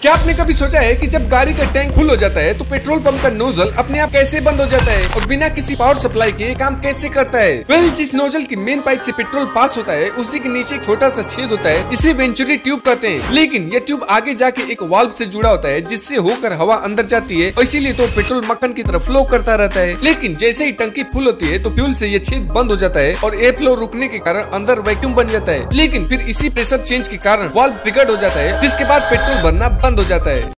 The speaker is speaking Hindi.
क्या आपने कभी सोचा है कि जब गाड़ी का टैंक फुल हो जाता है तो पेट्रोल पंप का नोजल अपने आप कैसे बंद हो जाता है और बिना किसी पावर सप्लाई के ये काम कैसे करता है? वेल, जिस नोजल की मेन पाइप से पेट्रोल पास होता है उसी के नीचे एक छोटा सा छेद होता है जिसे वेंचुरी ट्यूब कहते हैं। लेकिन ये ट्यूब आगे जाके एक वाल्व से जुड़ा होता है जिससे होकर हवा अंदर जाती है और इसीलिए तो पेट्रोल मक्खन की तरफ फ्लो करता रहता है। लेकिन जैसे ही टंकी फुल होती है तो फ्यूल से ये छेद बंद हो जाता है और एयर फ्लो रुकने के कारण अंदर वैक्यूम बन जाता है। लेकिन फिर इसी प्रेशर चेंज के कारण वाल्व ट्रिगर्ड हो जाता है जिसके बाद पेट्रोल भरना बंद हो जाता है।